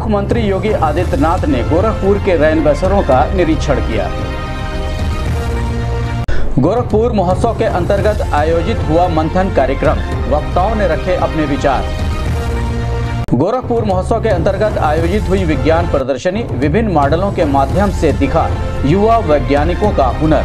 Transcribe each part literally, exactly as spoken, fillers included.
मुख्यमंत्री योगी आदित्यनाथ ने गोरखपुर के रैन बसेरों का निरीक्षण किया। गोरखपुर महोत्सव के अंतर्गत आयोजित हुआ मंथन कार्यक्रम, वक्ताओं ने रखे अपने विचार। गोरखपुर महोत्सव के अंतर्गत आयोजित हुई विज्ञान प्रदर्शनी, विभिन्न मॉडलों के माध्यम से दिखा युवा वैज्ञानिकों का हुनर।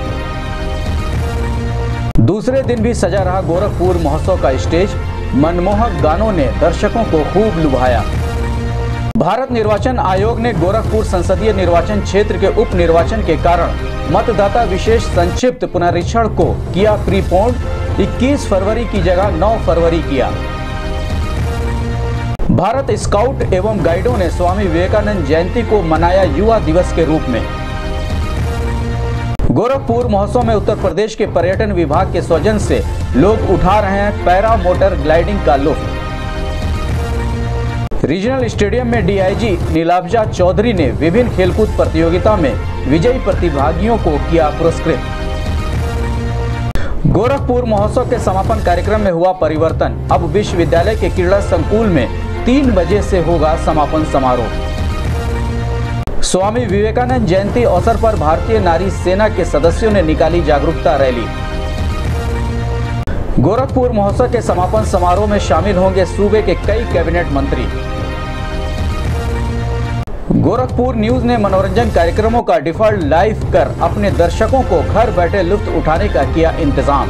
दूसरे दिन भी सजा रहा गोरखपुर महोत्सव का स्टेज, मनमोहक गानों ने दर्शकों को खूब लुभाया। भारत निर्वाचन आयोग ने गोरखपुर संसदीय निर्वाचन क्षेत्र के उप निर्वाचन के कारण मतदाता विशेष संक्षिप्त पुनरीक्षण को किया प्रीपोन, इक्कीस फरवरी की जगह नौ फरवरी किया। भारत स्काउट एवं गाइडों ने स्वामी विवेकानंद जयंती को मनाया युवा दिवस के रूप में। गोरखपुर महोत्सव में उत्तर प्रदेश के पर्यटन विभाग के सौजन्य से लोग उठा रहे हैं पैरा मोटर ग्लाइडिंग का लुत्फ। रीजनल स्टेडियम में डीआईजी नीलाब्जा चौधरी ने विभिन्न खेलकूद प्रतियोगिता में विजयी प्रतिभागियों को किया पुरस्कृत। गोरखपुर महोत्सव के समापन कार्यक्रम में हुआ परिवर्तन, अब विश्वविद्यालय के क्रीड़ा संकुल में तीन बजे से होगा समापन समारोह। स्वामी विवेकानंद जयंती अवसर पर भारतीय नारी सेना के सदस्यों ने निकाली जागरूकता रैली। गोरखपुर महोत्सव के समापन समारोह में शामिल होंगे सूबे के कई कैबिनेट मंत्री। गोरखपुर न्यूज ने मनोरंजन कार्यक्रमों का डिफॉल्ट लाइव कर अपने दर्शकों को घर बैठे लुत्फ उठाने का किया इंतजाम।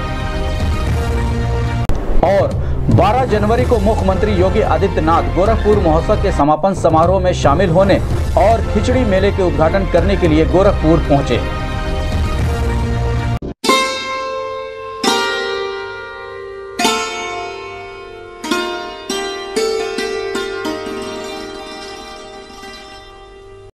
और बारह जनवरी को मुख्यमंत्री योगी आदित्यनाथ गोरखपुर महोत्सव के समापन समारोह में शामिल होने और खिचड़ी मेले के उद्घाटन करने के लिए गोरखपुर पहुंचे।